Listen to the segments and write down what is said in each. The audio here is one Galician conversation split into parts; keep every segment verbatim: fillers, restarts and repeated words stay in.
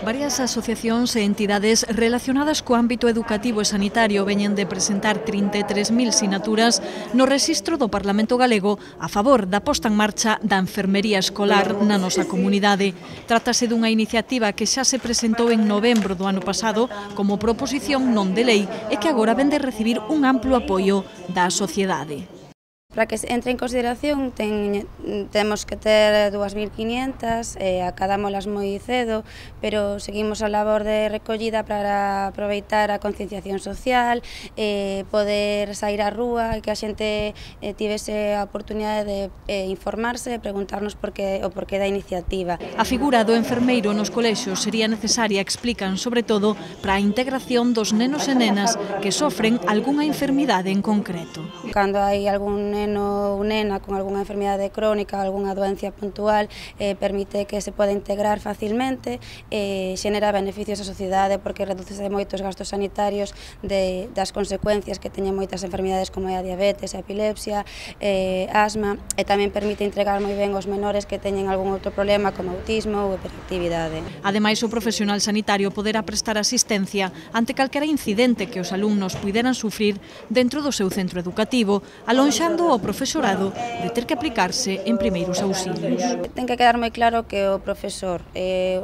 Varias asociacións e entidades relacionadas co ámbito educativo e sanitario veñen de presentar trinta e tres mil sinaturas no rexistro do Parlamento Galego a favor da posta en marcha da enfermería escolar na nosa comunidade. Trátase dunha iniciativa que xa se presentou en novembro do ano pasado como proposición non de lei e que agora ven de recibir un amplo apoio da sociedade. Para que entre en consideración ten, temos que ter dúas mil quinientas, eh, acadámolas moi cedo, pero seguimos a labor de recollida para aproveitar a concienciación social, eh, poder sair á rúa e que a xente eh, tivese a oportunidade de eh, informarse e preguntarnos por que, o porqué da iniciativa. A figura do enfermeiro nos colexios sería necesaria, explican, sobre todo, para a integración dos nenos e nenas que sofren algunha enfermidade en concreto. Cando hai algún neno ou nena con algunha enfermidade crónica, algunha doencia puntual, eh, permite que se poda integrar facilmente, eh, xenera beneficios á sociedade porque reducese moitos gastos sanitarios de, das consecuencias que teñen moitas enfermidades como a diabetes, a epilepsia, eh, asma, e tamén permite integrar moi ben os menores que teñen algún outro problema como autismo ou hiperactividade. Ademais, o profesional sanitario poderá prestar asistencia ante calquera incidente que os alumnos puideran sufrir dentro do seu centro educativo, alonxando o profesorado de ter que aplicarse en primeiros auxilios. Ten que quedar moi claro que o profesor e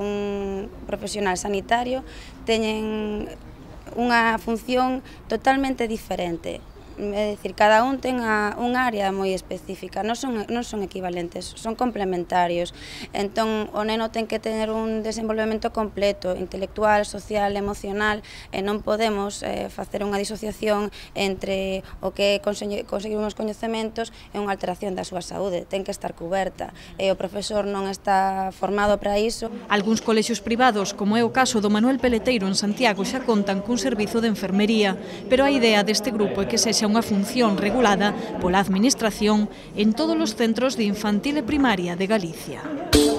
un profesional sanitario teñen unha función totalmente diferente. É dicir, cada un ten a, un área moi específica, non son, non son equivalentes, son complementarios. Entón, o neno ten que tener un desenvolvemento completo, intelectual, social, emocional, e non podemos eh, facer unha disociación entre o que conseguir uns coñecementos e unha alteración da súa saúde. Ten que estar cuberta, e o profesor non está formado para iso. Algúns colexios privados, como é o caso do Manuel Peleteiro en Santiago, xa contan cun servizo de enfermería, pero a idea deste grupo é que sexa unha función regulada pola Administración en todos os centros de infantil e primaria de Galicia.